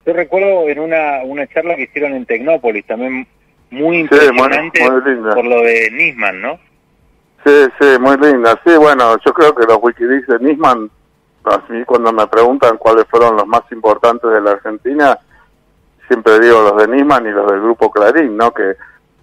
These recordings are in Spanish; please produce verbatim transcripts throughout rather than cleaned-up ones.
Yo recuerdo en una una charla que hicieron en Tecnópolis, también muy Sí, impresionante muy, muy linda. por lo de Nisman, ¿no? Sí, sí, muy linda. Sí, bueno, yo creo que los Wikileaks de Nisman, a mí cuando me preguntan cuáles fueron los más importantes de la Argentina, siempre digo los de Nisman y los del Grupo Clarín, ¿no? Que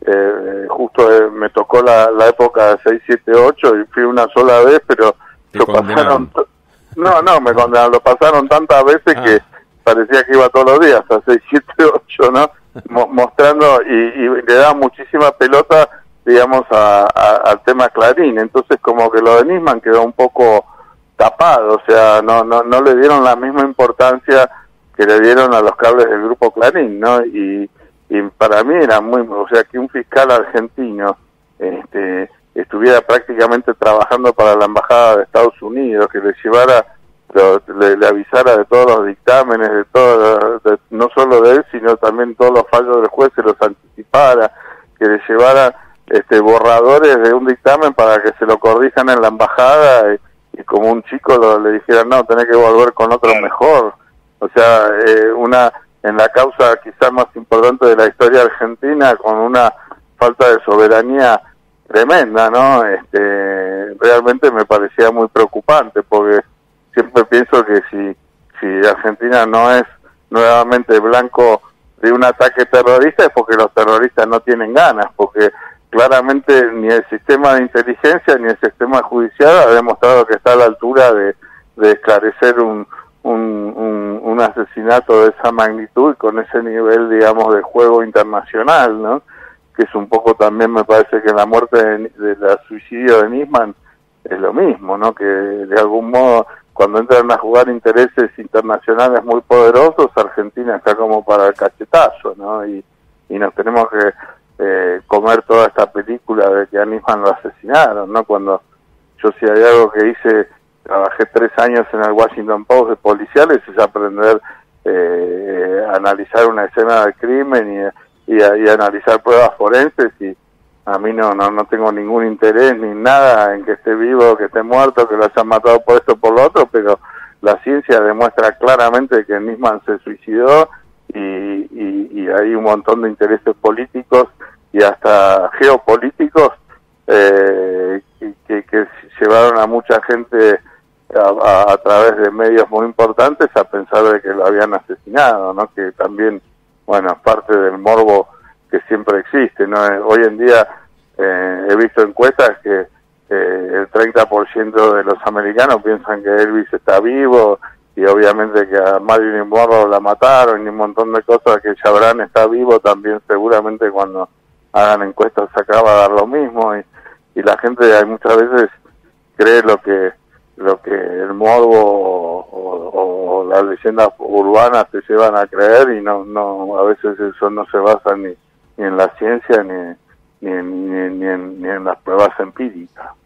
eh, justo eh, me tocó la, la época de seis siete ocho y fui una sola vez, pero Te lo condenaron. pasaron... No, no, me condenaron, lo pasaron tantas veces Ah. que parecía que iba todos los días a seis siete ocho, ¿no? Mo- mostrando y, y le daba muchísima pelota, digamos, a, a, al tema Clarín. Entonces como que lo de Nisman quedó un poco tapado, o sea, no, no, no le dieron la misma importancia que le dieron a los cables del Grupo Clarín, ¿no? Y, y para mí era muy, o sea, que un fiscal argentino este, estuviera prácticamente trabajando para la Embajada de Estados Unidos, que le llevara, lo, le, le avisara de todos los dictámenes, de todo, de, no solo de él, sino también todos los fallos del juez, se los anticipara, que le llevara este, borradores de un dictamen para que se lo corrijan en la Embajada y, y como un chico lo, le dijeran, no, tenés que volver con otro mejor. O sea, eh, una en la causa quizás más importante de la historia argentina, con una falta de soberanía tremenda, ¿no? Este, realmente me parecía muy preocupante, porque siempre pienso que si, si Argentina no es nuevamente blanco de un ataque terrorista es porque los terroristas no tienen ganas, porque claramente ni el sistema de inteligencia ni el sistema judicial ha demostrado que está a la altura de, de esclarecer un Un, un, un asesinato de esa magnitud y con ese nivel, digamos, de juego internacional, ¿no? Que es un poco también, me parece que la muerte de, de la suicidio de Nisman es lo mismo, ¿no? Que de algún modo, cuando entran a jugar intereses internacionales muy poderosos, Argentina está como para el cachetazo, ¿no? Y, y nos tenemos que eh, comer toda esta película de que a Nisman lo asesinaron, ¿no? Cuando yo, si hay algo que hice, trabajé tres años en el Washington Post de policiales, es aprender eh, a analizar una escena de crimen y, y, a, y a analizar pruebas forenses, y a mí no, no no tengo ningún interés ni nada en que esté vivo, que esté muerto, que lo hayan matado por esto o por lo otro, pero la ciencia demuestra claramente que Nisman se suicidó y, y, y hay un montón de intereses políticos y hasta geopolíticos eh, que, que, que llevaron a mucha gente A, a, a través de medios muy importantes a pensar de que lo habían asesinado, ¿no? Que también, bueno, es parte del morbo que siempre existe, ¿no? Hoy en día eh, he visto encuestas que eh, el treinta por ciento de los americanos piensan que Elvis está vivo, y obviamente que a Marilyn Monroe la mataron y un montón de cosas, que Chabran está vivo también, seguramente cuando hagan encuestas se acaba de dar lo mismo, y, y la gente hay muchas veces cree lo que lo que el morbo o, o, o las leyendas urbanas te llevan a creer, y no no a veces eso no se basa ni, ni en la ciencia ni, ni, ni, ni, en, ni en las pruebas empíricas.